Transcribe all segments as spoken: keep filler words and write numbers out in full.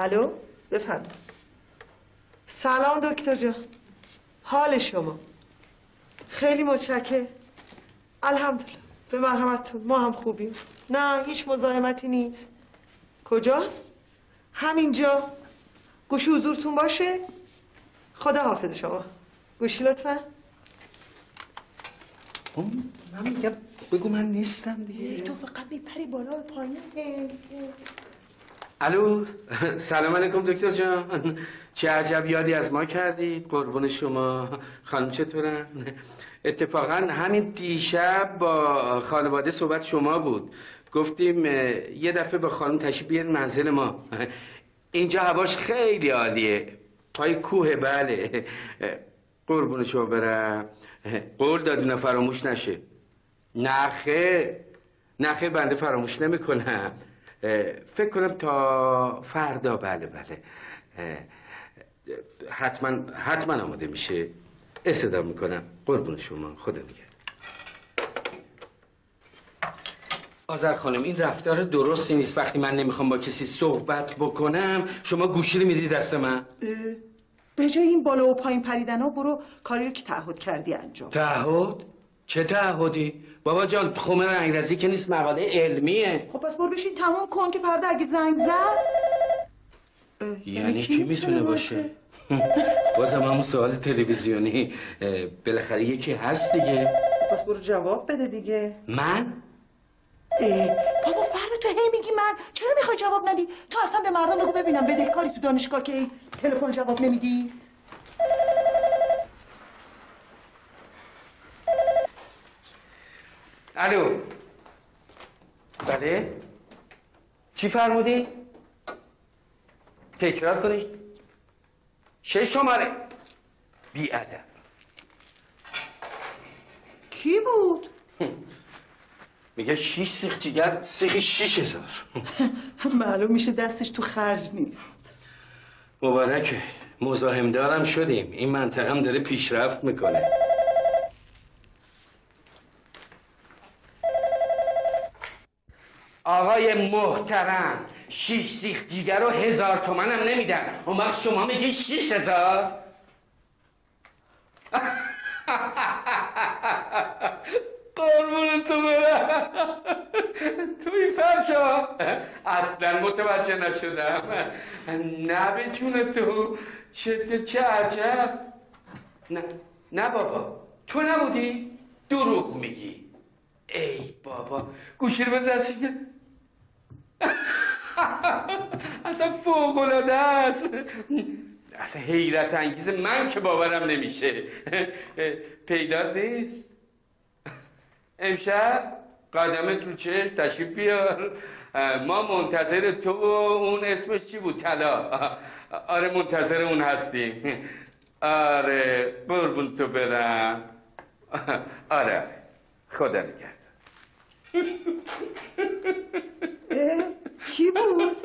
الو بفرمایید. سلام دکتر جان، حال شما؟ خیلی متشکرم. الحمدلله به مرحمتتون، ما هم خوبیم. نه هیچ مزاحمتی نیست. کجاست؟ همینجا. گوشی حضورتون باشه. خدا حافظ شما. گوشی لطفا. من میگم بگو من نیستم دیگه. تو فقط میپری بالا و پایین. الو سلام علیکم دکتر جان. چه عجب یادی از ما کردید. قربون شما. خانم چطورن؟ اتفاقا همین دیشب با خانواده صحبت شما بود. گفتیم یه دفعه با خانم تشریف بیارین منزل ما. اینجا هواش خیلی عالیه. پای کوه. بله قربون شما برم. قول دادین فراموش نشه. نه خیر نه خیر بنده فراموش نمی کنم. فکر کنم تا فردا. بله بله حتما حتما آماده میشه. استدعا میکنم. قربون شما. خدا نگهدار. آذر خانم این رفتار درستی نیست. وقتی من نمیخوام با کسی صحبت بکنم شما گوشی رو میدی دست من. به جای این بالا و پایین پریدن ها برو کاری رو که تعهد کردی انجام. تعهد؟ چه تعهدی؟ بابا جان خمر رنگرزی که نیست، مقاله علمیه. خب پس برو بشین تموم کن که فردا اگه زنگ زد. یعنی کی میتونه باشه؟ بازم همون سوال تلویزیونی. بالاخره یکی هست دیگه. پس برو جواب بده دیگه. من؟ اه بابا فردا تو هی میگی من، چرا میخوای جواب ندی؟ تو اصلا به مردم بگو ببینم بدهکاری تو دانشگاه که تلفن جواب نمیدی. الو بله چی فرمودی؟ تکرار کنید. شش شماره. بی ادب. کی بود؟ میگه شیش سیخ جیگر سیخی شیش هزار. معلوم میشه دستش تو خرج نیست. مبارکه مزاحم دارم شدیم. این منطقه هم داره پیشرفت میکنه. آقای محترم شیش سیخ جیگر رو هزار تومن هم نمیدن. اون وقت شما میگی شیش هزار؟ قربون تو برم. توی فرشا اصلا متوجه نشدم. نه به جون تو. چه چه عجب. نه نه بابا تو نبودی؟ دروغ میگی. ای بابا گوشی رو به دستی که اصلا فوق العاده است. اصلا حیرت انگیز. من که باورم نمیشه. پیدات نیست؟ امشب قدمت رو چشم تشریف بیار. ما منتظر تو و اون اسمش چی بود؟ طلا. آره منتظر اون هستیم. آره قربون تو برم. آره خدا نگهدار. کی بود؟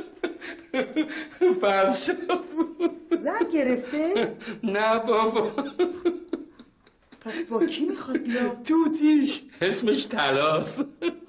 فرشاد بود. زد گرفته؟ نه بابا. پس با کی میخواد بیا؟ توتیش اسمش طلاست.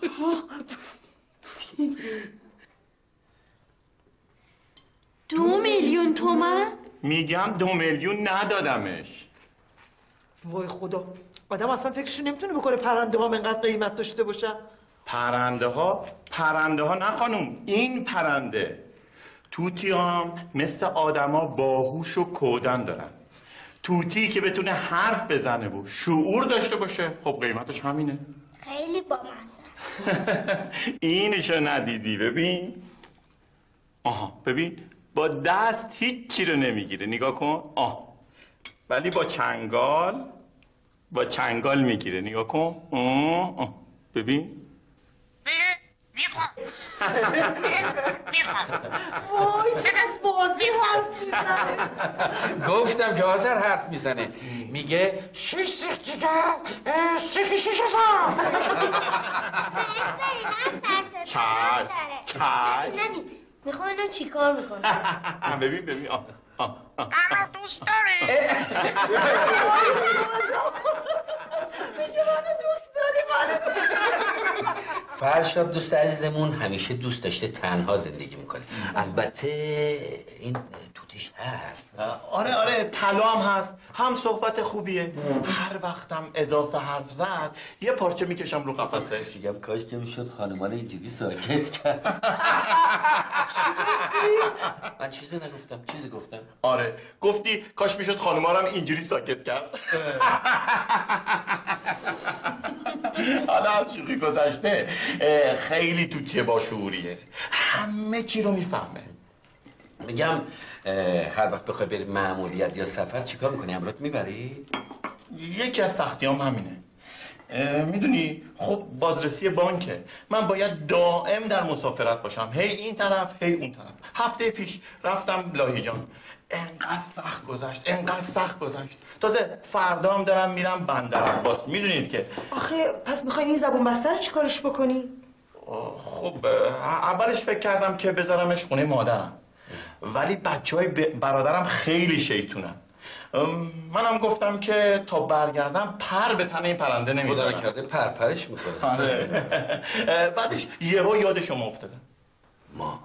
دو میلیون تومن؟ میگم دو میلیون ندادمش. وای خدا آدم اصلا فکرشو نمیتونه بکنه پرنده ها اینقدر قیمت داشته باشن. پرنده ها؟ پرنده ها نه خانوم، این پرنده. توتی هم مثل آدما باهوش و کودن دارن. توتی که بتونه حرف بزنه و شعور داشته باشه خب قیمتش همینه. خیلی بامزه. اینشو ندیدی؟ ببین. آها ببین با دست هیچی رو نمیگیره. نگاه کن. آه ولی با چنگال با چنگال میگیره. نگاه کن. آه. آه. ببین. میخوام میخوام. وای چقدر واضح حرف میزنه. گفتم که آذر حرف میزنه. میگه شیش سیخ جیگر سیخی شیش هزار. چای چای ندیم. میخوام اینو چیکار میکنه. ببین ببین. آه آه آه. منو دوست داری؟ میگه منو دوست داری. منو دوست داری. فرشاد دوست عزیزمون همیشه دوست داشته تنها زندگی میکنه. البته این توتیش هست. آره آره طلا هم هست، هم صحبت خوبیه. هر وقتم اضافه حرف زد یه پارچه میکشم رو قفسش. میگم کاش که میشد خانمان اینجوری ساکت کرد. من چیزی نگفتم. چیزی گفتم؟ آره گفتی کاش میشد خانوما رو هم اینجوری ساکت کرد. حالا از شوخی گذشته خیلی توتیه با شعوریه، همه چی رو میفهمه. میگم هر وقت بخوای بری مأموریت یا سفر چیکار میکنی؟ همراهت میبری؟ یکی از سختیام همینه. میدونی خب بازرسی بانکه، من باید دائم در مسافرت باشم، هی این طرف هی اون طرف. هفته پیش رفتم لاهیجان، انقدر سخت گذشت انقدر سخت گذشت. تازه فردا هم دارم میرم بندر عباس. میدونید که آخه پس میخواین این زبون بسته رو چیکارش بکنی؟ خب اولش فکر کردم که بذارمش خونه مادرم، ولی بچه های برادرم خیلی شیطونن. منم گفتم که تا برگردم پر به تن این پرنده نمیذارم. خدا کرده پرپرش میکنه. آره. بعدش یهو یاد شما افتادم. ما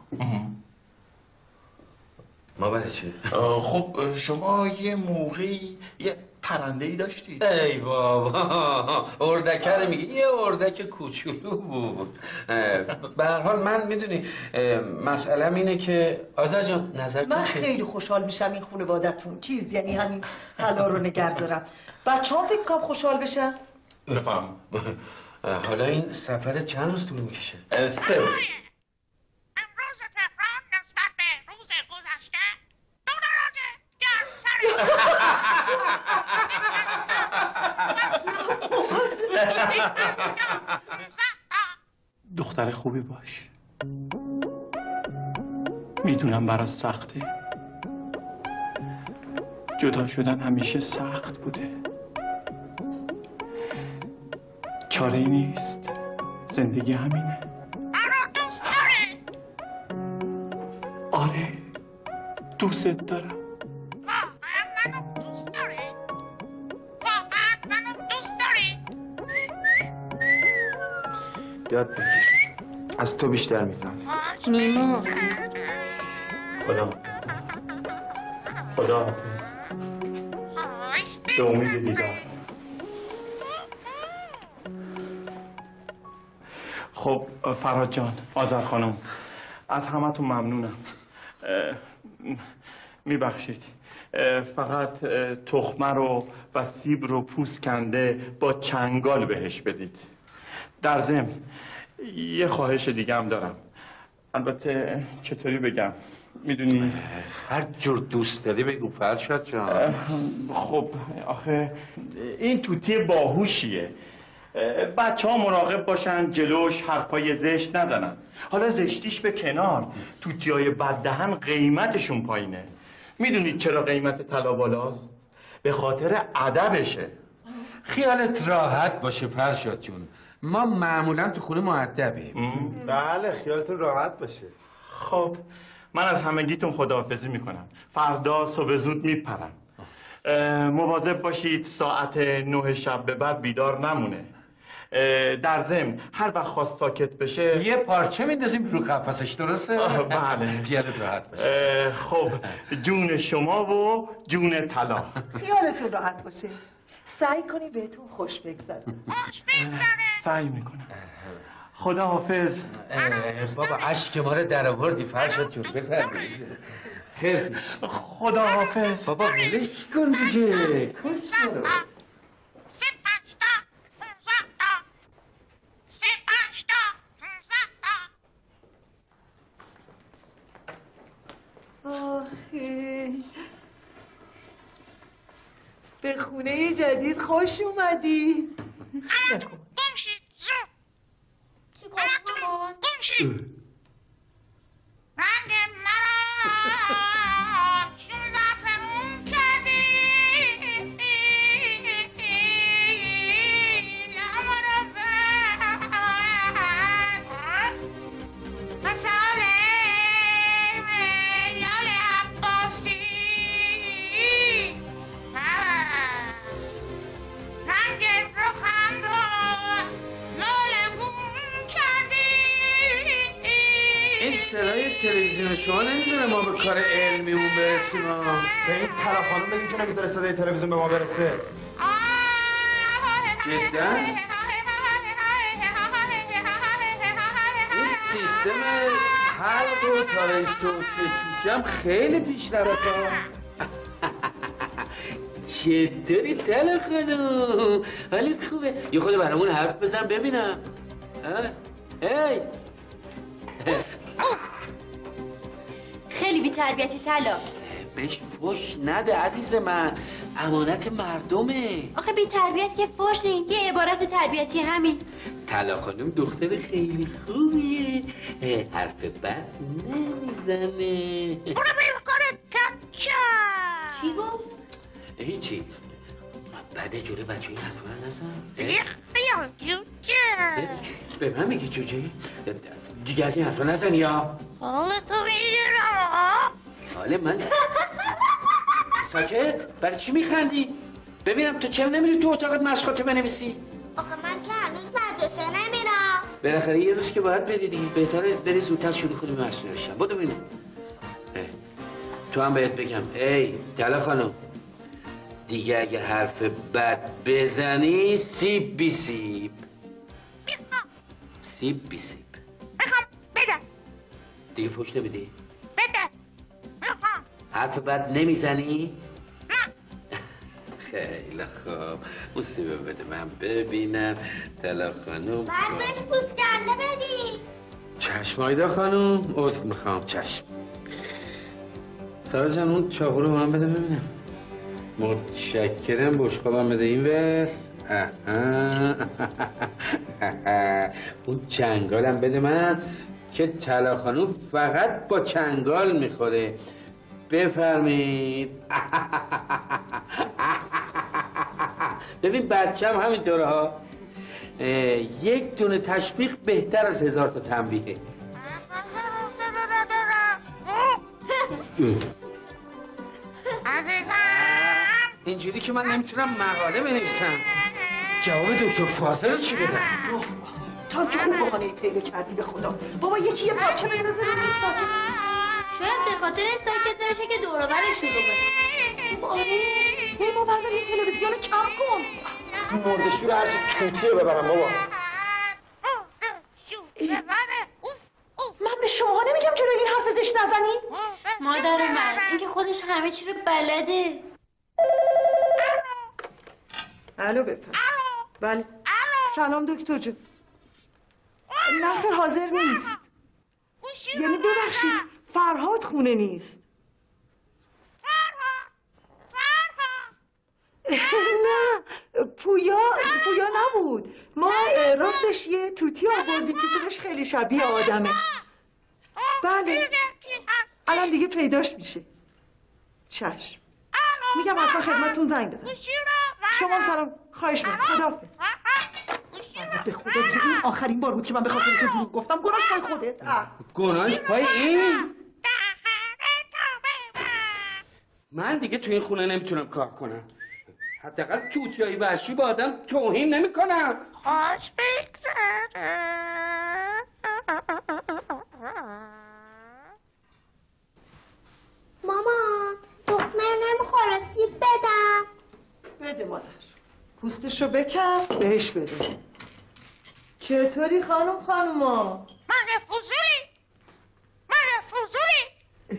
ما برای چی؟ خب شما یه موقعی یه پرنده ای داشتید؟ ای بابا اردکر میگی؟ یه اردک کوچولو بود. به هر حال من میدونی مسئله‌م اینه که آذر جان نظرتون من چیه؟ خیلی خوشحال میشم این خانواده‌تون چیز یعنی همین طلا رو نگه دارم. بچه‌ها فکر کنم خوشحال بشن. بفهم. حالا این سفر چند روز طول میکشه؟ سه روز. امروز تهران نسبت به روز گذشته دو درجه گرم‌تره. دختر خوبی باش. میدونم برات سخته، جدا شدن همیشه سخت بوده، چاره ای نیست، زندگی همینه. منو دوست داری؟ آره دوست دارم. واقعا منو دوست داری؟ واقعا منو دوست داری؟ یاد بگیر، از تو بیشتر میفهم. نیما خدا خدا حافظ. به امید دیدار. خب فرهاد جان، آذر خانم، از همتون ممنونم. میبخشید فقط تخمه رو و سیب رو پوست کنده با چنگال بهش بدید. در ضمن یه خواهش دیگه هم دارم. البته چطوری بگم میدونی؟ هر جور دوست داری بگو فرشاد جان. خب آخه این توتی باهوشیه، بچه ها مراقب باشن جلوش حرفای زشت نزنن. حالا زشتیش به کنار، توتی های بددهن قیمتشون پایینه. میدونید چرا قیمت طلا بالاست؟ به خاطر ادبشه. خیالت راحت باشه فرشاد جون، ما معمولا تو خونه مؤدبیم. بله خیالتون راحت باشه. خب من از همگیتون خداحافظی میکنم. فردا صبح زود میپرم. مواظب باشید ساعت نه شب به بعد بیدار نمونه. در ضمن هر وقت خواست ساکت بشه یه پارچه میندازیم رو قفسش، درسته؟ بله. خیالت راحت باشه. خب جون شما و جون طلا. خیالتون راحت باشه. سعی کنی بهتون خوش بگذره. خوش بگذره. سعی میکنم. خدا حافظ. بابا عشق ما رو در آوردی فرشاد جون، بفرمایید. خیر پیش. خدا حافظ. بابا ولش کن دیگه. کن سه پنج تا پونزده تا سه پنج تا پونزده تا. آخه به خونه جدید خوش اومدی. همتون گم شید زود. همتون گم شید. رنگ مرا چون زعفرون کردی، لبا رو پسر لال عباسی، رنگ رخم رو لال گون کردی. صدای تلویزیون شما نمیذاره ما به کار علمیمون برسیم ها. به این طلا خانم بگین که نمیذاره صدای تلویزیون به ما برسه. جدا؟ این سیستم حلق و تاریست و توتی هم خیلی پیشرفته ها. چطوری طلا خانم؟ حالت خوبه؟ یه خود برامون حرف بزن ببینم. ای خیلی بی تربیتی طلا. بهش فوش نده عزیز من، امانت مردمه. آخه بی تربیت که فوش نید، یه عبارت تربیتی همین. طلا خانم دختر خیلی خوبیه، حرف بد نمیزنه. برو بیرون کچا. چی گفت؟ هیچی. بعد جوره بچه این حرف رو نزن. یک خیال جوجه. به من میگی جوجه؟ دیگه از این حرف رو نزن یا حال تو میگیرم. حاله من ساکت؟ برای چی میخندی؟ ببینم تو چرا نمیری تو اتاقت مشقاتو بنویسی؟ آخه من که هنوز مدرسه نمیرم. بالاخره یه روز که باید بری دیگه، بهتره بری زودتر شروع کنی به مشق نوشتن. بدو ببینم. تو هم بهت بگم ای طلا خانم، دیگه اگه حرف بد بزنی سیب بی سیب. سیب بی سیب. میخوام بده. دیگه فوش نمیدی؟ بده. میخوام. حرف بد نمیزنی؟ نه. خیلی خوب. اون سیبه بده من ببینم طلا خانم. بعد بهش پوست کنده بدی. چشم آیدا خانم، عذر میخوام. چشم. سارا جان اون چاقو رو من بده ببینم. متشکرم. بشقابم بده این ور. اون چنگالم بده من که طلا خانم فقط با چنگال میخوره. بفرمید. ببین بچم همینطوره ها. یک دونه تشویق بهتر از هزار تا تنبیهه. عزیزم. اینجوری که من نمیتونم مقاله بنویسم. جواب دکتر فاضل رو چی بدم؟ تا که خوب بهانه‌ای پیدا کردی به خدا. بابا یکی یه پارچه بندازه رو این ساکت. شاید به خاطر این ساکت نمیشه که دور و برش شروع کنه. آره هی ما بردار این تلویزیون رو کم کن. مردشور هرچی توتیه ببرم بابا. من به شما نمیگم جلوی این حرف زشت نزنی. مادر من این که خودش همه چی رو بلده. الو بفرم. بله. سلام دکتر جون. نه خیر حاضر نیست. یعنی ببخشید فرهاد خونه نیست. نه پویا پویا نبود. ما راستش یه توتی آوردیم که صداش خیلی شبیه آدمه. بله الان دیگه پیداش میشه. چشم. میگم حتما خدمتتون زنگ بزن. شما سلام. خواهش می‌کنم. خداحافظ. به خدا دیگه این آخرین بار بود که من به خاطر تو دروغ گفتم. گناهش پای خودت. گناهش پای این؟ من دیگه تو این خونه نمیتونم کار کنم. حداقل توتیایی وحشی با آدم توهین نمیکنم. خوش بگذره. مامان تخمه نمیخوره سیب بدم. بده مادر. پوستشو بکن بهش بده. چطوری خانم خانوما؟ من فضولی. من فضولی.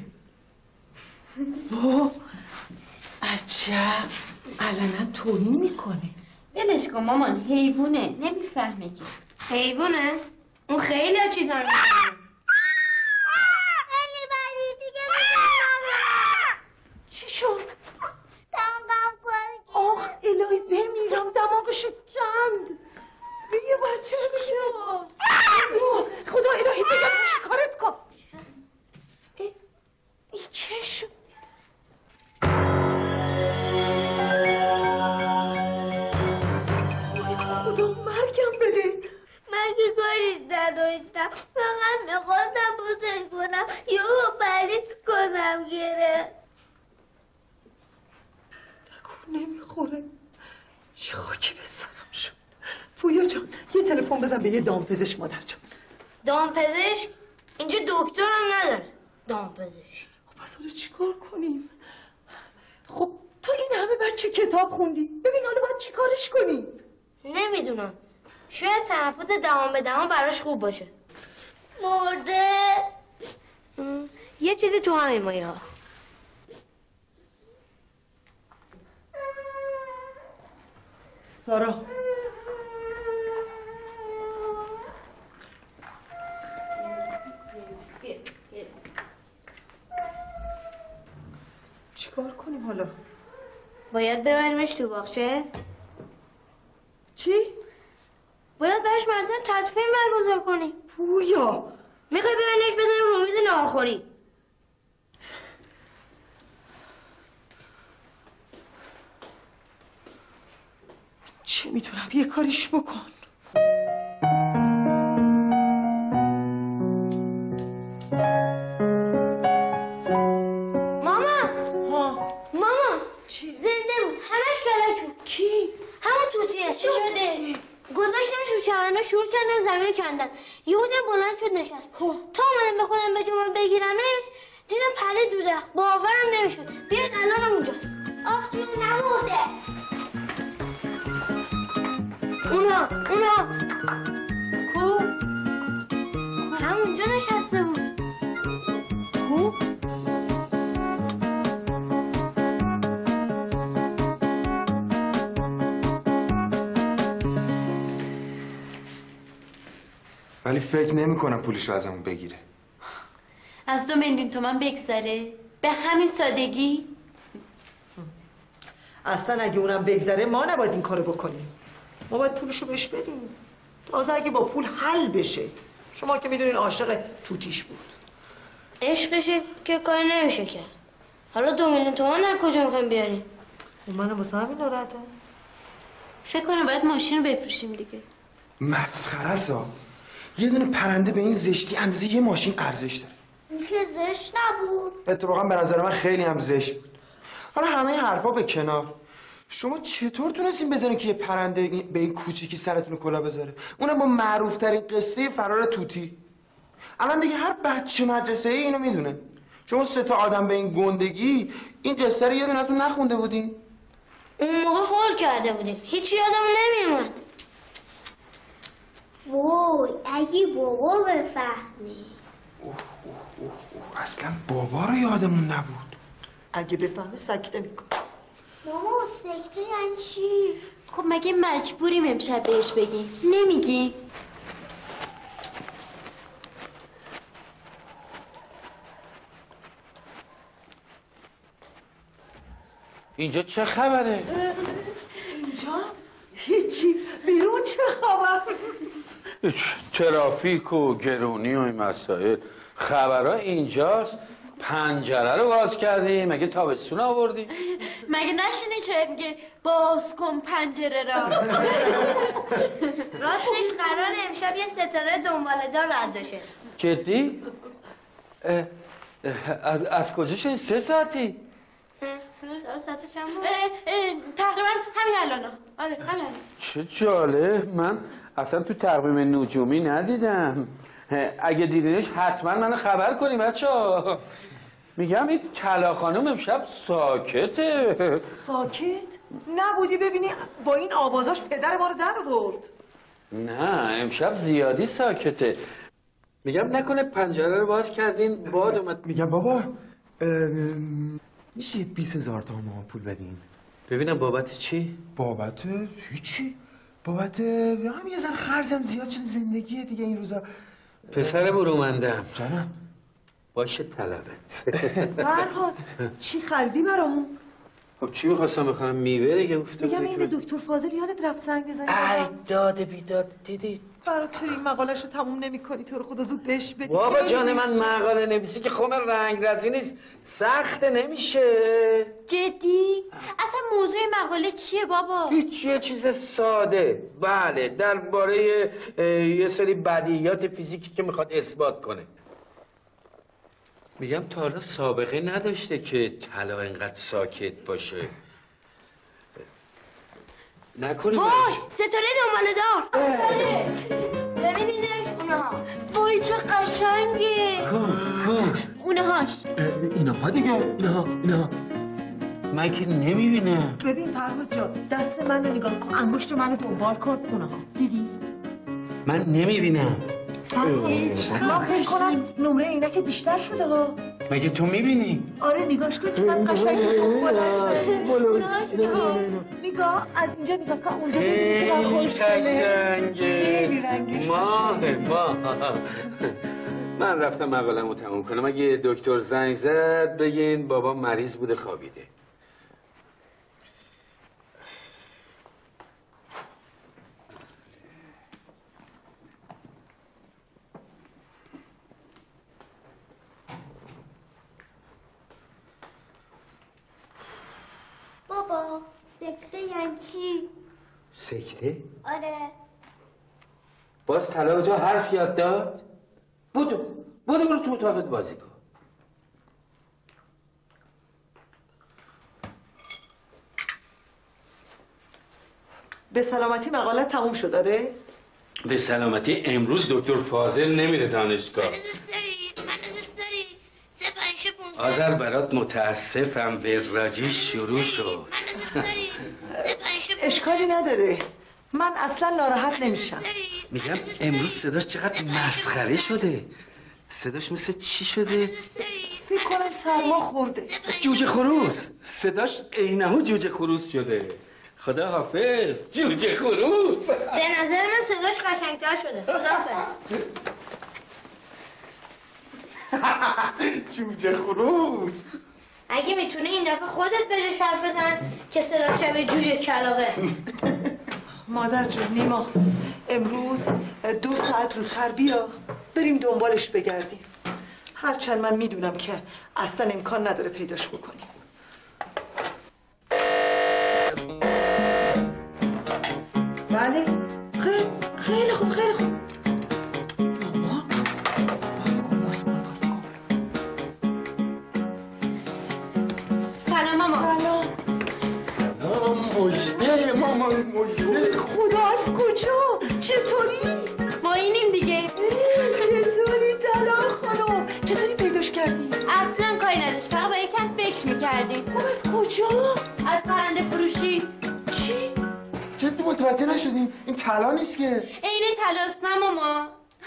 با عجب علنا توهین میکنه. ولش کن مامان، حیوونه نمیفهمه که. حیوونه؟ اون خیلی ها چیزا رو میفهمه. خیلی بدی دیگه میکنم. چی شد؟ دماغم کنی. آخ الهی بمیرم دماغشو کند. یه بچه میشه. خدا الهی بگم میشه کارت کن. این چه شد؟ خدا مرگم بده. من که کاری نداشتم. فقط میخواستم بوزش کنم. یهو پریز کنم گره. تکون نمیخوره. چه خاکی به سرم شد. پویا جان یه تلفن بزن به یه دامپزشک مادر جان. دامپزشک؟ اینجا دکتر هم نداره دامپزشک. خب پس حالا چیکار کنیم؟ خب تو این همه بچه کتاب خوندی، ببین حالا باید چیکارش کنیم؟ نمیدونم، شاید تنفس دهان به دهان براش خوب باشه. مرده. یه چیزی تو همین مایه ها. سارا چیکار کنیم حالا؟ باید ببریمش تو باغچه؟ چی؟ باید براش مراسم تدفین برگزار کنیم. پویا میخوای ببریمش بذاریم رو میز ناهارخوری؟ چه میتونم یه کاریش بکن؟ ماما ها ماما چی؟ زنده بود، همش کلک بود. کی؟ همون توتیه. چی شده؟ گذاشتنش رو چمنه، شور کردن، زمین کندن. یهو دیدم بلند شد نشست. تا اومدم به خودم به جمعه بگیرمش دیدم پرید رو دخ. باورم نمیشد. بیاید الانم اونجاست. آخ جون نمرده. اونا اونا کو؟ همونجا نشسته بود. کو؟ ولی فکر نمی کنم پولش رو ازمون بگیره. از دو میلیون تومن بگذره؟ به همین سادگی؟ اصلا اگه اونم بگذره ما نباید این کارو بکنیم. ما باید پولشو بهش بدیم. تازه اگه با پول حل بشه. شما که میدونین عاشق توتیش بود. عشقشه که کاری نمیشه کرد. حالا دو میلیون تومن از کجا میخوایم بیاریم؟ منم واسه همین ناراحتم. فکر کنم باید ماشین رو بفروشیم دیگه. مسخره است ها. یه دونه پرنده به این زشتی اندازه یه ماشین ارزش داره. این که زشت نبود. اتفاقا به نظر من خیلی هم زشت بود. حالا همه این حرفا به کنار، شما چطور تونستین بزنین که یه پرنده به این کوچیکی سرتون کلا بذاره؟ اونم با معروف ترین قصه فرار توتی. الان دیگه هر بچه مدرسه ای اینو میدونه. شما سه تا آدم به این گندگی این قصه رو یه دونه‌تون نخونده بودین؟ اون موقع هول کرده بودیم. هیچی یادم نمیومد. وای اگه بابا بفهمی. اوه اوه اوه اوه. اصلا بابا رو یادمون نبود. اگه بفهمه سکته میکنه. ماما سکته یعنی چی؟ خب مگه مجبوریم امشب بهش بگیم؟ نمیگیم؟ اینجا چه خبره؟ اینجا؟ هیچی. بیرون چه خبر؟ هیچ. ترافیک و گرونی و این مسائل. خبرها اینجاست. پنجره رو باز کردی؟ مگه تابستون آوردی؟ مگه نشینی چه میگه باز کن پنجره را؟ راستش قرار امشب یه ستاره دنباله‌دار رد بشه. جدی؟ اه، اه، از از کجا شدی؟ سه ساعتی؟ سارا ساعت چند بود؟ تقریبا همین الان. آره همین الان. چه جالب. من اصلا تو تقویم نجومی ندیدم. اگه دیدینش حتما منو خبر کنی بچه‌ها. میگم این طلا خانم امشب ساکته. ساکت؟ نبودی ببینی با این آوازاش پدر ما رو در آورد. نه امشب زیادی ساکته. میگم نکنه پنجره رو باز کردین باد اومد. میگم بابا ام، میشه یه بیست هزار تومن ما پول بدین؟ ببینم بابت چی؟ بابت هیچی. بابت همین یه ذره خرجم زیاد شده زندگیه دیگه این روزا. پسر برومندم. جانم. باشه طلبت. فرهاد چی خریدی برامون؟ خب چی میخواستم بخوام؟ میوه دیگه گفته میگم بودی این که- به دکتر فاضل یادت رفت زنگ بزنی ای بازم؟ داد بیداد دیدی. برای تو این مقالش رو تموم نمی کنی تو رو خدا زود بهش بدی. بابا خیلی جان من میشه. مقاله نویسی که خب رنگ رزی نیست. سخت نمیشه. جدی؟ اصلا موضوع مقاله چیه بابا؟ هیچ یه چیز ساده. بله درباره اه، یه سری بدیهیات فیزیکی که میخواد اثبات کنه. میگم تا حالا سابقه نداشته که طلا اینقدر ساکت باشه. نکنی وای براش. ستاره دنباله‌دار. ببینیدش اونا. وای چه قشنگه. پونه هاش. اینها دیگه، اینها اینها من که نمیبینم. ببین فرهاد جان، دست منو نگاه کن، انگشت منو دنبال کن. اونها دیدی؟ من نمیبینم. من فکر کنم نمره عینک بیشتر شده ها. مگه تو میبینی؟ آره نگاش کن چقدر قشنگه. نگاه از اینجا نگاه کن، اونجا ببین چقدر خوشگله. خیلی رنگش ماه ماه. من رفتم مقاله‌مو تموم کنم. اگه دکتر زنگ زد بگین بابا مریض بوده خوابیده. بابا سکته یعنی چی؟ سکته؟ آره. باز طلا جا حرف یاد داد؟ بودو بودو برو تو اتاقت بازی کن. به سلامتی مقاله تموم شد داره؟ به سلامتی امروز دکتر فاضل نمیره دانشگاه. منو دوست داری؟ منو دوست داری؟ سه پنج پونزده. آذر برات متاسفم، وراجی شروع شد. منو دوست داری؟ سه پنج پونزده. اشکالی نداره، من اصلا ناراحت نمیشم. میگم امروز صداش چقدر مسخره شده. صداش مثل چی شده؟ فکر کنم سرما خورده. جوجه خروس. صداش عینه‌هو جوجه خروس شده. خدا حافظ جوجه خروس. به نظر من صداش قشنگتر شده. خداحافظ. جوجه خروس. اگه میتونه این دفعه خودت به جاش حرف بزن که صدا شبیه جوجه کلاغه. مادر جون نیما، امروز دو ساعت زودتر بیا بریم دنبالش بگردیم. هرچند من میدونم که اصلا امکان نداره پیداش بکنیم. بله خیلی خیلی خوب خیلی خوب. ماما باز کن باز کن باز کن. سلام ماما. سلام. سلام مجده مامان مجده. خدا از کجا؟ چطوری؟ ما اینیم دیگه. چطوری طلا خانم؟ چطوری پیداش کردی؟ اصلا کاری نداشت، فقط با یکم فکر میکردیم. خب از کجا؟ از پرنده فروشی. چی؟ جدی متوجه نشدیم این طلا نیست که. عین طلاست نه ماما.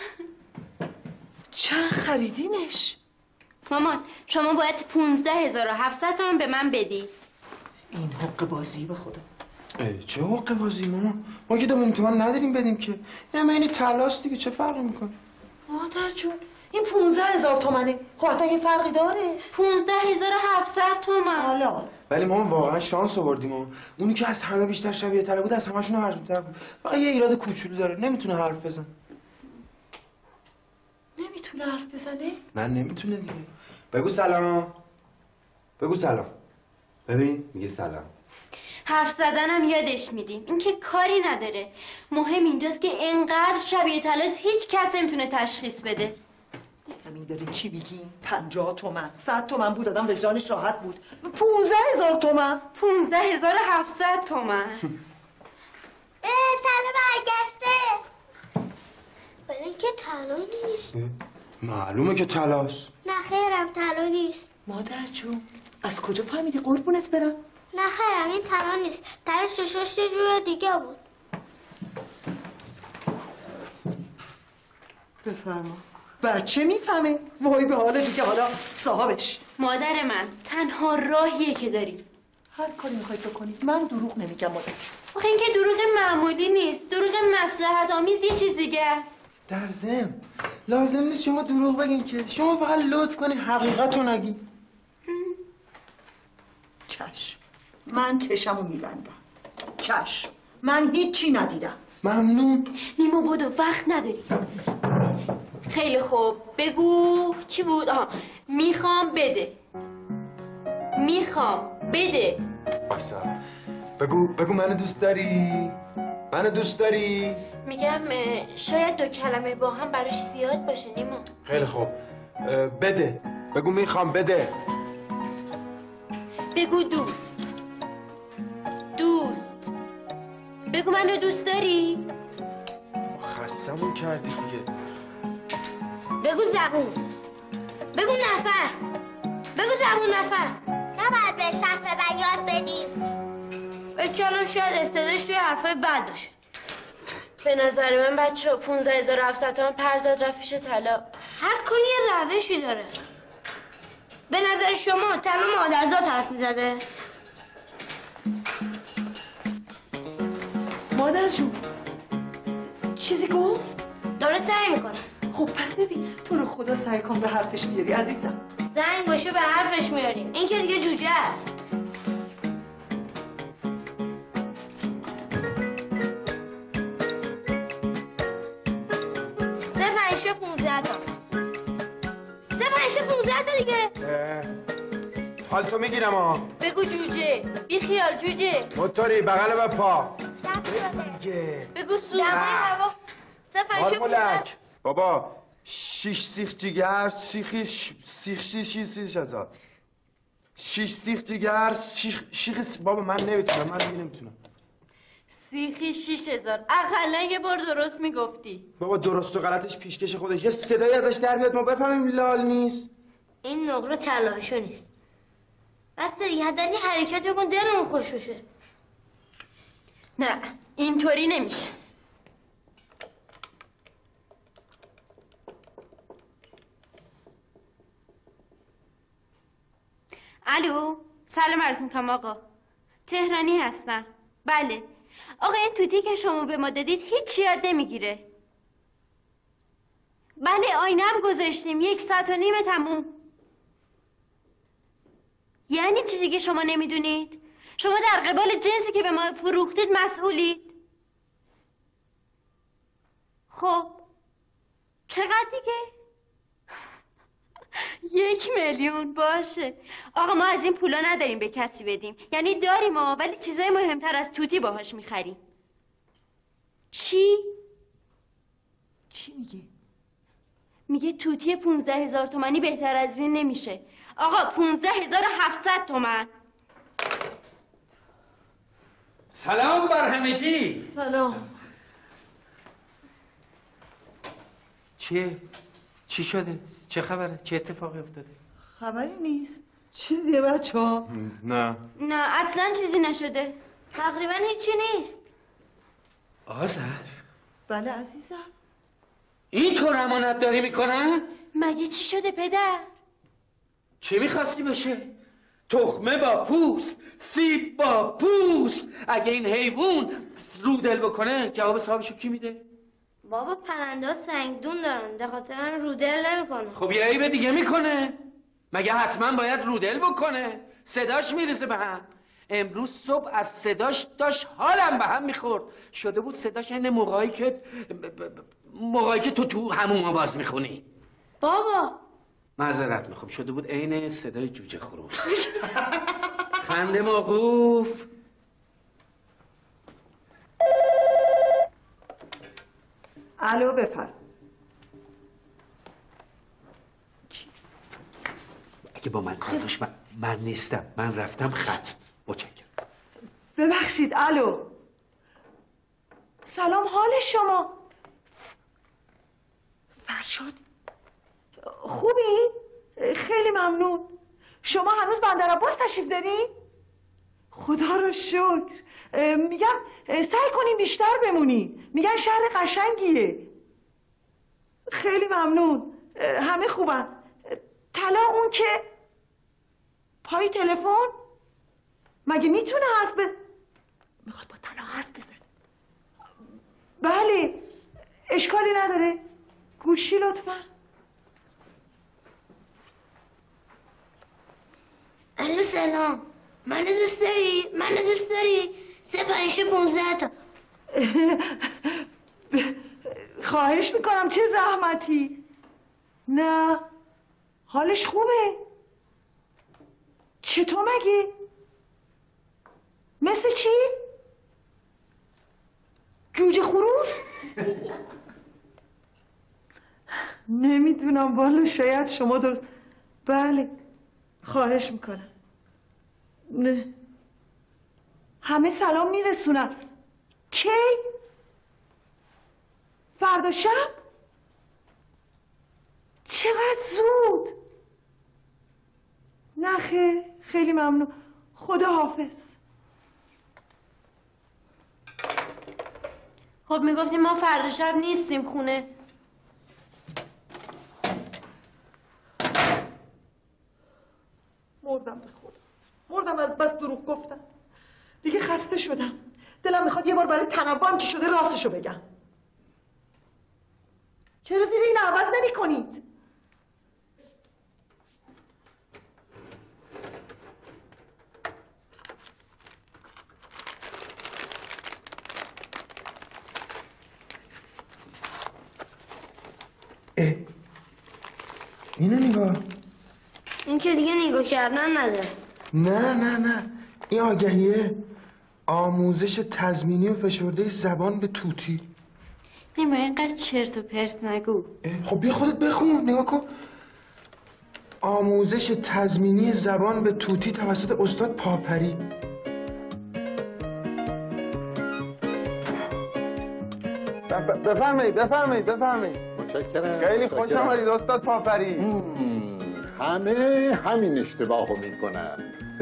چند خریدینش؟ مامان شما باید پونزده هزار و هفتصد تومن به من بدی. این حق بازی به خدا. ای چه حق بازی ماما؟ ما که دو تومن نداریم بدیم که. این همه این طلاست دیگه، چه فرقی میکنه؟ مادر جون این پونزده هزار تومنه. خب حتی یه فرقی داره. پونزده هزار و هفتصد تومن. حالا ولی ما واقعا شانس آوردیم ما. اونی که از همه بیشتر شبیه طلا بود از همشون ارزون‌تر بود. فقط یه ایراد کوچولو داره، نمیتونه حرف بزنه. نمیتونه حرف بزنه؟ من نمیتونه دیگه. بگو سلام. بگو سلام. ببین میگه سلام. حرف زدنم یادش میدیم، این که کاری نداره. مهم اینجاست که انقدر شبیه طلاست هیچ کس نمیتونه تشخیص بده. همین داری چی بگی؟ پنجاه تومن، صد تومن بود آدم وجدانش راحت بود. پونزده هزار تومن. پونزده هزار و هفتصد تومن. اه طلا برگشته. ولی اینکه طلا نیست. معلومه که طلاست. نه خیرم طلا نیست. مادر جون از کجا فهمیدی قربونت برم؟ نه خیرم این طلا نیست. طلا ششاش یه جور دیگه بود. بفرما. بچه میفهمه؟ وای به حال دیگه، حالا صاحبش. مادر من تنها راهیه که داری. هر کاری میخواید بکنید، من دروغ نمیگم مادر جون. آخه این که دروغ معمولی نیست، دروغ مصلحت آمیز یه چیز دیگه است. در ضمن لازم نیست شما دروغ بگین که، شما فقط لطف کنین حقیقت رو نگین. چشم، من چشمو میبندم. چشم، من هیچی ندیدم. ممنون. نیما بدو، وقت نداری. خیلی خوب، بگو چی بود؟ آها، میخوام بده. میخوام بده. بایسا. بگو بگو منو دوست داری؟ منو دوست داری؟ میگم اه، شاید دو کلمه با هم براش زیاد باشه نیما. خیلی خوب. اه، بده. بگو میخوام بده. بگو دوست. دوست. بگو منو دوست داری؟ خستمون کردی دیگه. بگو زبون. بگو نفر بگو زبون نفر. نباید بهش حرف بد یاد بدیم. فکر کردم شاید استعدادش توی حرفای بد باشه. به نظر من بچه ها پونزده هزار و هفتصد تومن پرزاد رفت پیش طلا. هر کاری یه روشی داره. به نظر شما طلا مادرزاد حرف میزده؟ مادر جون چیزی گفت؟ داره سعی میکنه. خب پس ببین تو رو خدا سعی کن به حرفش بیاری عزیزم. زنگ باشه به حرفش میاریم. این که دیگه جوجه است. سه پنجشه پونزده تا سه پنجشه پونزده تا دیگه. حال تو میگیرم ها. بگو جوجه. بی خیال جوجه. موتوری بغل و پا. دیگه. بگو سو. هوا. سه پنجشه پونزده. ملک بابا شیش سیخ جگر سیخی ش... سیخ شیش شیش شیش هزار شیش سیخ جگر شیخ شیخ بابا من نمیتونم من دیگه نمیتونم. سیخی شیش هزار. اقلا یه بار درست میگفتی. بابا درست و غلطش پیشکش خودش یه صدایی ازش در بیاد ما بفهمیم لال نیست. این نقره طلاشو نیست. بس دیگه حداقل حرکت کن دلمون خوش بشه. نه اینطوری نمیشه. الو سلام عرض میکنم آقا. تهرانی هستم. بله آقا این توتی که شما به ما دادید هیچ یاد نمیگیره. بله آینه هم گذاشتیم یک ساعت و نیمه تموم. یعنی چی دیگه شما نمیدونید؟ شما در قبال جنسی که به ما فروختید مسئولید. خب چقدر دیگه؟ یک میلیون باشه. آقا ما از این پولا نداریم به کسی بدیم. یعنی داریم ها ولی چیزای مهمتر از توتی باهاش میخریم. چی؟ چی میگه؟ میگه توتی پونزده هزار تومنی بهتر از این نمیشه. آقا پونزده هزار و هفتصد تومن. سلام بر همگی. سلام. چیه؟ چی شده؟ چه خبره؟ چه اتفاقی افتاده؟ خبری نیست. چیزیه بچه ها؟ نه نه اصلا چیزی نشده. تقریبا هیچی نیست. آذر؟ بله عزیزم. اینطور امانت داری میکنن؟ مگه چی شده پدر؟ چی میخواستی بشه؟ تخمه با پوست، سیب با پوست. اگه این حیوان رودل بکنه جواب صاحبشو کی میده؟ بابا پرنده ها سنگدون دارن به خاطر همین رودل نمیکنه. خب یه عیب دیگه میکنه. مگه حتما باید رودل بکنه؟ صداش میرسه به هم. امروز صبح از صداش داشت حالم به هم میخورد. شده بود صداش این موقعی که موقعی که تو تو همون باز میخونی. بابا معذرت میخوام شده بود عین صدای جوجه خروس. خنده موقوف. الو بفرم. اگه با من کار داشت من, من نیستم. من رفتم ختم. متشکرم. ببخشید الو. سلام حال شما؟ فرشاد خوبی؟ خیلی ممنون. شما هنوز بندر عباس تشریف دارین؟ خدا رو شکر. میگم سعی کنین بیشتر بمونین. میگن شهر قشنگیه. خیلی ممنون. همه خوبن. طلا اون که پای تلفن مگه میتونه حرف بزنه؟ میخواد با طلا حرف بزنه. بله اشکالی نداره. گوشی لطفا. الو سلام. منو دوست داری؟ منو دوست داری؟ سه پنجشه پونزده تا خواهش میکنم چه زحمتی. نه حالش خوبه. چطور مگه؟ مثل چی؟ جوجه خروس؟ نمیدونم والا شاید شما درست. بله خواهش میکنم. نه همه سلام میرسونم. کی؟ فردا شب؟ چقدر زود؟ نه خیر، خیلی ممنون. خدا حافظ. خب میگفتیم ما فردا شب نیستیم خونه. مردم به خدا، مردم از بس دروغ گفتم. دیگه خسته شدم. دلم میخواد یه بار برای تنوعم که شده راستشو بگم. چرا زیر این عوض نمی کنید؟ اه اینو نگاه. این که دیگه نگاه کردن نداره. نه نه نه این آگهیه آموزش تضمینی و فشرده زبان به توتی. نیما اینقدر چرت و پرت نگو. خب بیا خودت بخون، نگاه کن. آموزش تضمینی زبان به توتی توسط استاد پاپری. بفرمایید بفرمایید بفرمایید. متشکرم. خیلی خوش آمدید استاد پاپری. همه همین اشتباه رو میکنن.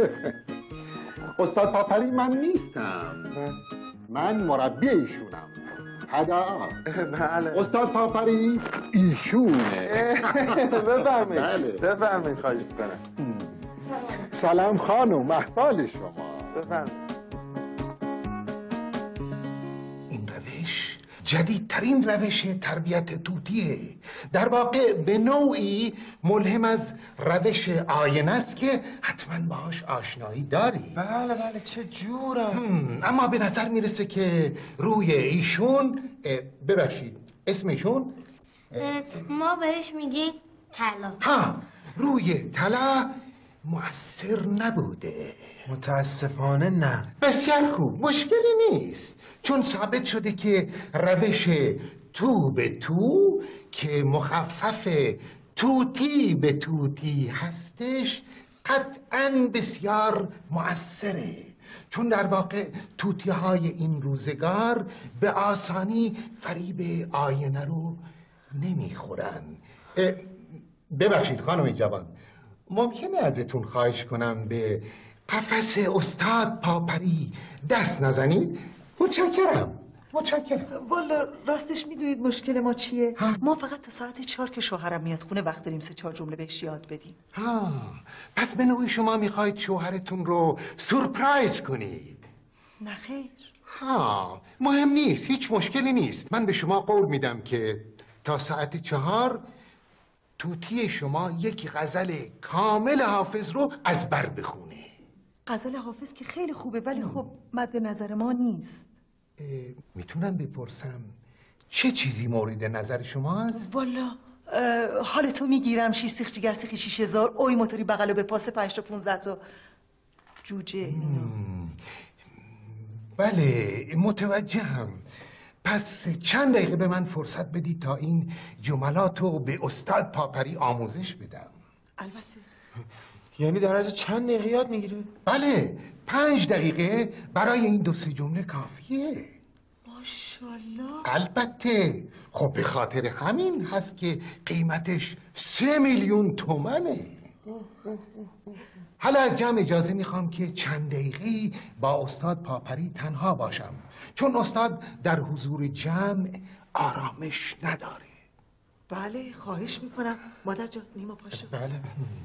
استاد پاپری من نیستم، من مربی ایشونم. هدا بله. استاد پاپری ایشونه. بفرمایید بله. بفرمایید خواهش میکنم. سلام خانم، احوال شما؟ بفرمایید. این روش جدیدترین روش تربیت توتیه. در واقع به نوعی ملهم از روش آینه است که حتما باهاش آشنایی داری. بله بله چه جورم. اما به نظر میرسه که روی ایشون ببخشید اسم ایشون ما بهش میگیم طلا. ها روی طلا مؤثر نبوده. متاسفانه نه. بسیار خوب، مشکلی نیست، چون ثابت شده که روش تو به تو که مخفف توتی به توتی هستش قطعاً بسیار مؤثره، چون در واقع توتی های این روزگار به آسانی فریب آینه رو نمیخورن. ببخشید خانم جوان، ممکنه ازتون خواهش کنم به قفس استاد پاپری دست نزنید؟ متشکرم متشکرم. والا راستش میدونید مشکل ما چیه؟ ها؟ ما فقط تا ساعت چهار که شوهرم میاد خونه وقت داریم سه چهار جمله بهش یاد بدیم. ها پس به نوعی شما میخواید شوهرتون رو سورپرایز کنید؟ نه خیر. ها مهم نیست، هیچ مشکلی نیست. من به شما قول میدم که تا ساعت چهار توتی شما یک غزل کامل حافظ رو از بر بخونه. غزل حافظ که خیلی خوبه ولی خب مد نظر ما نیست. میتونم بپرسم چه چیزی مورد نظر شماست؟ والا حال تو میگیرم شیش سیخ جگر سیخی شیش هزار اوی موتوری بغلو به پاس پنج تا پونزده تا جوجه اینا. بله متوجهم. پس چند دقیقه به من فرصت بدید تا این جملات رو به استاد پاپری آموزش بدم. البته. یعنی در عرض چند دقیقه یاد میگیره؟ بله پنج دقیقه برای این دو سه جمله کافیه. ماشاءالله. البته خب به خاطر همین هست که قیمتش سه میلیون تومنه. حالا از جمع اجازه میخوام که چند دقیقه با استاد پاپری تنها باشم، چون استاد در حضور جمع آرامش نداره. بله خواهش میکنم. مادر جان نیما پاشو. بله.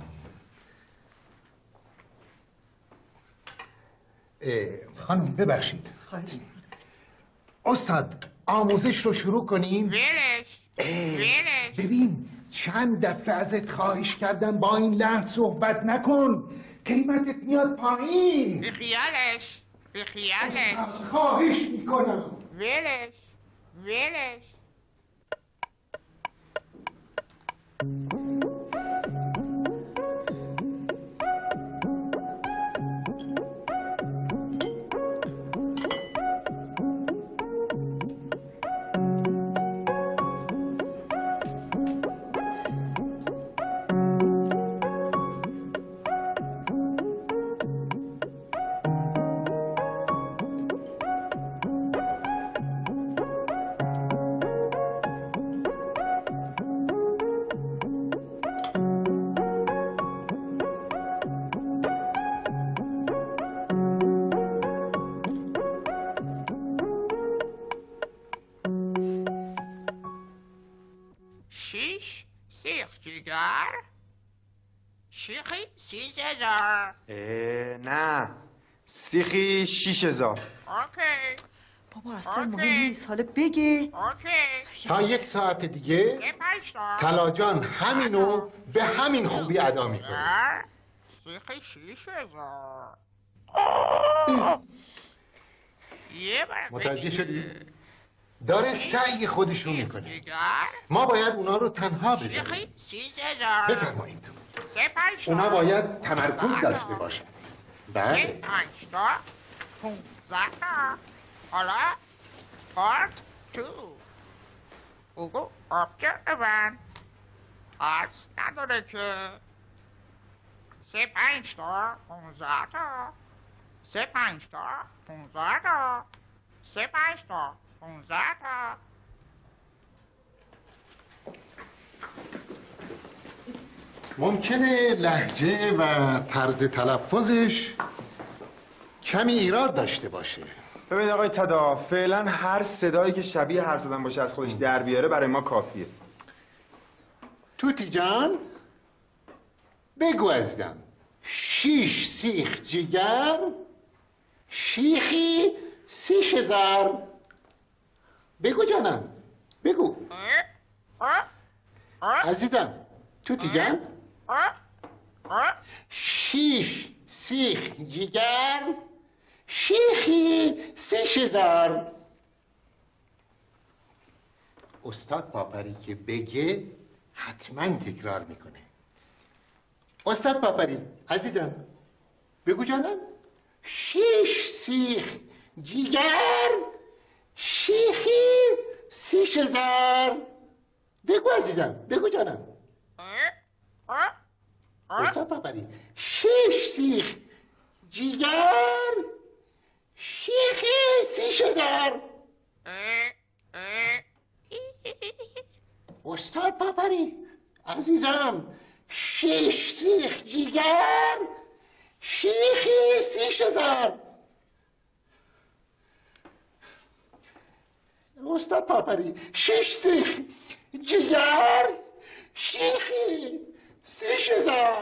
خانم ببخشید. خواهش میکنم. استاد آموزش رو شروع کنیم؟ ولش ولش. ببین چند دفعه ازت خواهش کردم با این لحن صحبت نکن، قیمتت میاد پایین. بی خیالش بی خیالش. خواهش میکنم. ولش ولش. شیش سیخ جیگر شیخی سیز هزار. نه سیخی شیش هزار. اوکی بابا اصلا مهم نیست، حالا بگه. اوکی تا یک ساعت دیگه طلا جان همینو به همین خوبی ادا میکنه. سیخی شیش هزار. یه بار متوجه شدی؟ داره سعی خودش رو میکنه. ما باید اونا رو تنها بذاریم. شیخی سیز هزار. بفرمایید. سه پنج تا. اونا باید تمرکز داشته باشن. سه بله. پنج تا. پونزده تا. حالا پارت تو. اوگو آبجه من ترس نداره که. سه پنج تا. پونزده تا. سه پنج تا. پونزده تا. سه پنج تا. پونزده تا. ممکنه لهجه و طرز تلفظش کمی ایراد داشته باشه. ببین آقای تدا، فعلا هر صدایی که شبیه حرف زدن باشه از خودش در بیاره برای ما کافیه. توتی جان بگو ازدم شیش سیخ جیگر شیخی سیش هزار. بگو جانم بگو عزیزم. توتی جان شیش سیخ جیگر شیخی سیش هزار. استاد پاپری که بگه حتما تکرار میکنه. استاد پاپری عزیزم بگو جانم شیش سیخ جیگر شیخی سیش هزار. بگو عزیزم بگو جانم. استاد پاپری شیش سیخ جیگر شیخی سیش هزار. استاد پاپری عزیزم شیش سیخ جیگر شیخی سیش هزار. استاد پاپری شیش سیخ جیگر شیخی سیش هزار.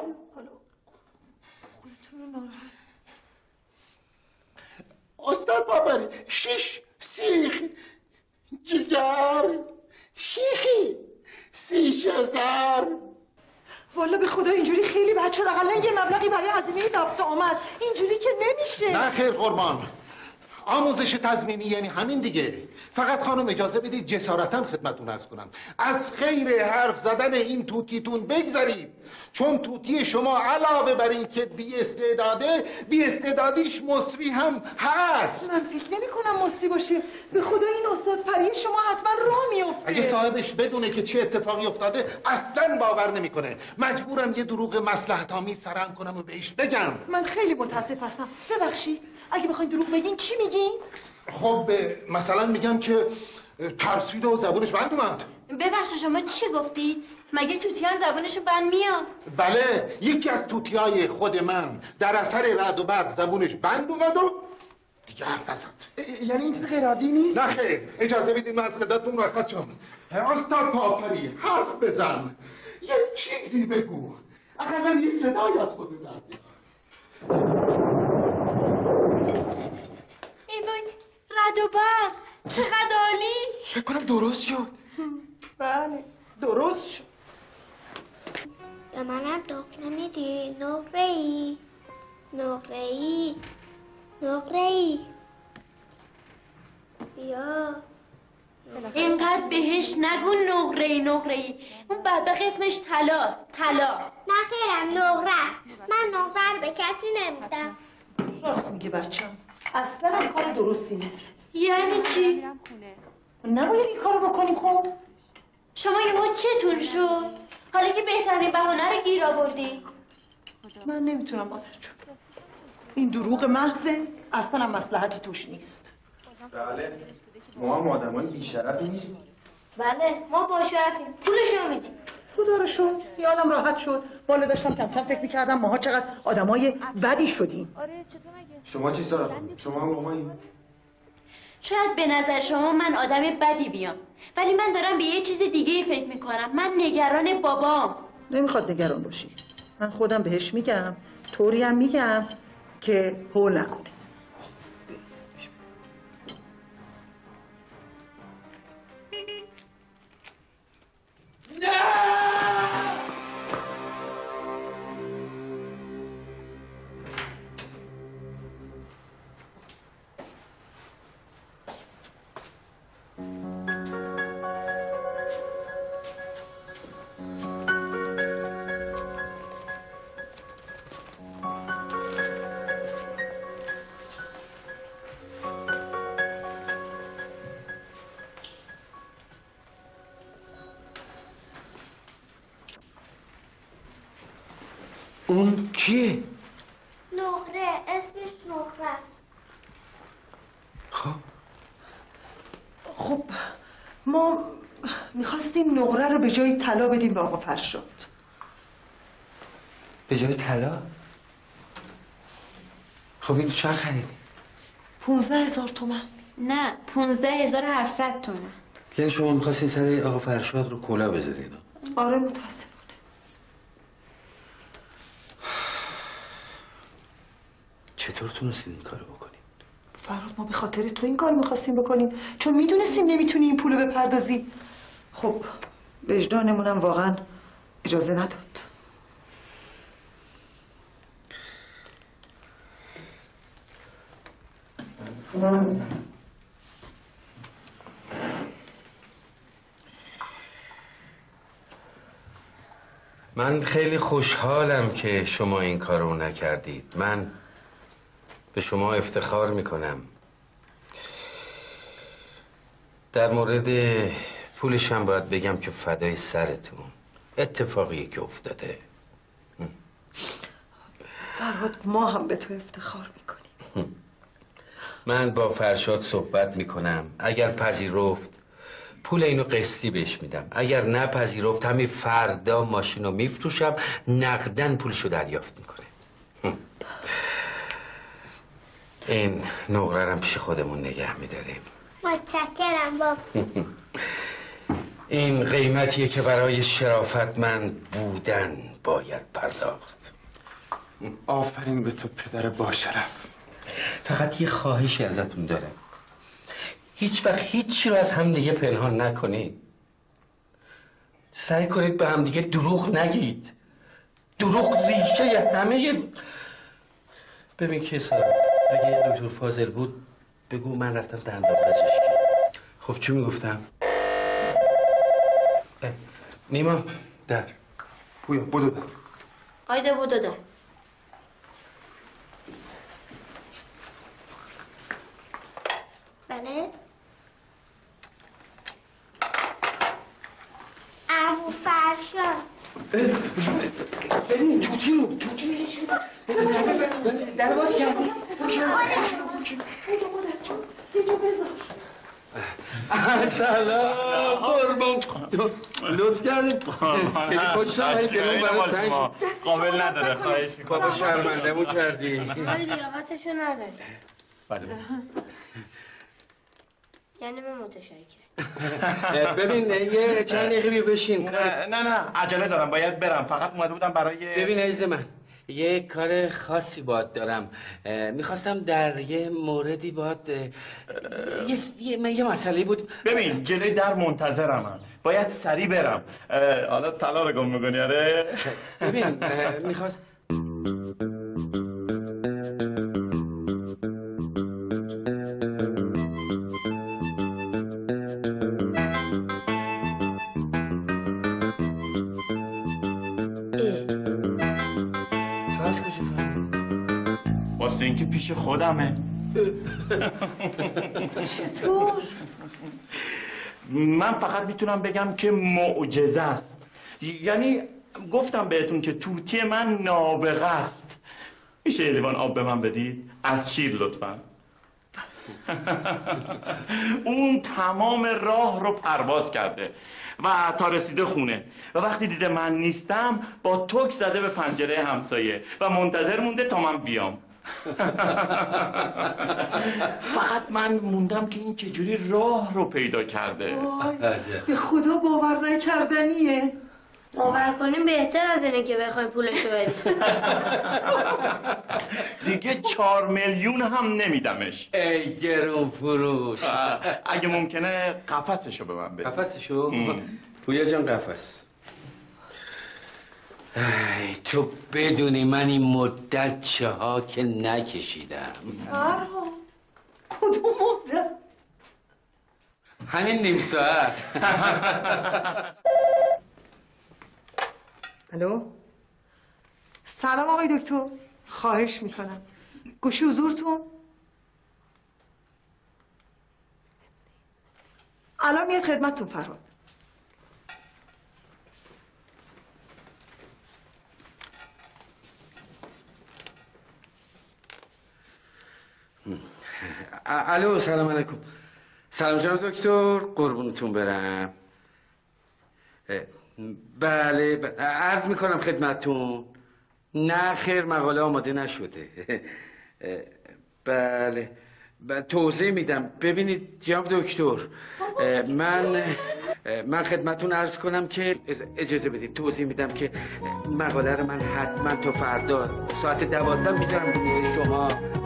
استاد پاپری شیش سیخ جیگر شیخی سیش هزار. والا به خدا اینجوری خیلی بد شد. اقلا یه مبلغی برای هزینه رفت آمد. اینجوری که نمیشه. نه خیر قربان، آموزش تضمینی یعنی همین دیگه. فقط خانم اجازه بدید جسارتا خدمتتون عرض کنم از خیر حرف زدن این توتیتون بگذارید، چون توتی شما علاوه بر این که بی استعداده بی استعدادیش مصری هم هست. من فکر نمی کنم مصری باشه. به خدا این استاد پری شما حتما راه میافته. اگه صاحبش بدونه که چه اتفاقی افتاده اصلا باور نمیکنه. مجبورم یه دروغ مصلحت آمیز سرهم کنم و بهش بگم. من خیلی متاسف هستم. ببخشید اگه بخواین دروغ بگین چی میگین؟ خب مثلا میگم که ترسید و زبونش بند اومد. ببخشید شما چی گفتید؟ مگه توتیان زبونشو بند میاد؟ بله یکی از توتیای خود من در اثر رعد و برق زبونش بند اومد و دیگه حرف نزد. یعنی این چیز غیر عادی نیست؟ نه خیر اجازه بدید من از صداتون مرخص شم. استاد پاپری حرف بزن، یه چیزی بگو، اقلا یه صدایی از خود در بیار. ای وای رعد و برق چقدر عالی. فکر کنم درست شد. بله درست شد. به منم دخل میدی نقره ای نقره ای نقره ای بیا. اینقدر بهش نگو نقره‌ای نقره‌ای. اون بدبخت اسمش طلاست. طلا. نه خیرم نقره است. من نقره رو به کسی نمیدم. راست میگه بچم. اصلا هم کار درستی نیست. یعنی چی؟ نباید این کارو بکنیم. خب شما یهو چتون شد؟ حالا که بهترین بهانه رو گیر آوردی. من نمیتونم مادر جون. این دروغ محضه. اصلا هم مصلحتی توش نیست. بله ما هم آدمای بیشرفی نیست. بله ما با شرفیم. پولشو میدیم. خدا رو شکر خیالم راحت شد. بالا داشتم کم کم فکر میکردم ماها چقدر آدمای بدی شدیم. شما چی سارا؟ شما هم مامایی؟ شاید به نظر شما من آدم بدی بیام، ولی من دارم به یه چیز دیگه ای فکر میکنم. من نگران بابام. نمیخواد نگران باشی. من خودم بهش میگم، طوری هم میگم که هو نکنه. اون کیه؟ نقره، اسمش نقره است. خب خب ما میخواستیم نقره رو به جای طلا بدیم به آقا فرشاد. به جای طلا؟ خب این چند خریدی؟ پونزده هزار تومن. نه، پونزده هزار و هفتصد تومن. یعنی شما میخواستین سر آقا فرشاد رو کلا بذارین؟ آره متاسفانه. چطور تونستین این کارو بکنیم؟ فرهاد ما به خاطر تو این کار میخواستیم بکنیم چون میدونستیم نمیتونی این پولو بپردازی. خب وجدانمونم واقعا اجازه نداد. من خیلی خوشحالم که شما این کارو نکردید. من به شما افتخار میکنم. در مورد پولش هم باید بگم که فدای سرتون. اتفاقی که افتاده. فرهاد ما هم به تو افتخار میکنیم. من با فرشاد صحبت میکنم. اگر پذیرفت پول اینو قسطی بهش میدم. اگر نپذیرفت همین فردا ماشین رو میفروشم، نقدن پولشو دریافت میکنه. این نقره رو پیش خودمون نگه میداریم. متشکرم بابا. این قیمتیه که برای شرافتمند بودن باید پرداخت. آفرین به تو پدر باشرف. فقط یه خواهشی ازتون دارم. هیچ وقت هیچی رو از همدیگه پنهان نکنید. سعی کنید به همدیگه دروغ نگید. دروغ ریشه همه. ببین کیسا، اگه دکتر فاضل بود بگو من رفتم دندان پزشکی. خب چی میگفتم؟ نیما در. پویا بودو در. آیده بودو در. بله؟ ابو فرشاد. ببین توتی رو توتی در باز کردی؟ سلام قربان. لطف کردیم. خیلی خوش آمدید. دلم برات تنگ شد. قابل نداره، خواهش می‌کنم. بابا شرمنده‌مون کردی. ولی لیاقتشو نداری. بله. یعنی من متشکرم. ببین یه چند دقیقه بیا بشین. نه نه عجله دارم، باید برم. فقط اومده بودم برای ببین عزیز من، یه کار خاصی باید دارم. میخواستم در یه موردی باید یه, یه مسئله بود. ببین جلوی در منتظرم هم. باید سریع برم. حالا طلا رو گم میکنی آره؟ ببین میخواست واسه اینکه پیش خودمه. چطور؟ من فقط میتونم بگم که معجزه است. یعنی گفتم بهتون که توتی من نابغه است. میشه یه لیوان آب به من بدید؟ از شیر لطفا. اون تمام راه رو پرواز کرده و تا رسیده خونه و وقتی دیده من نیستم با توک زده به پنجره همسایه و منتظر مونده تا من بیام. فقط من موندم که این چجوری راه رو پیدا کرده. وای به خدا باور نکردنیه. باور کنیم بهتر از اینه که بخوایم پولشو بدیم. دیگه چهار میلیون هم نمیدمش. ای گرون فروش. اگه ممکنه قفسشو به من بده. قفسشو؟ پویا جان قفس. ای تو بدونی من این مدت چه ها که نکشیدم. فرهاد کدوم مدت؟ همین نیم ساعت. الو سلام آقای دکتر، خواهش میکنم گوشی حضورتون. الان میاد خدمتتون فرهاد. الو سلام علیکم. سلام جناب دکتر، قربونتون برم. بله ب... عرض میکنم خدمتتون. نه خیر مقاله آماده نشده. بله ب... توضیح میدم. ببینید جناب دکتر، من من خدمتتون عرض کنم که اجازه بدید توضیح میدم که مقاله رو من حتما تا فردا ساعت دوازده میذارم رو میز شما.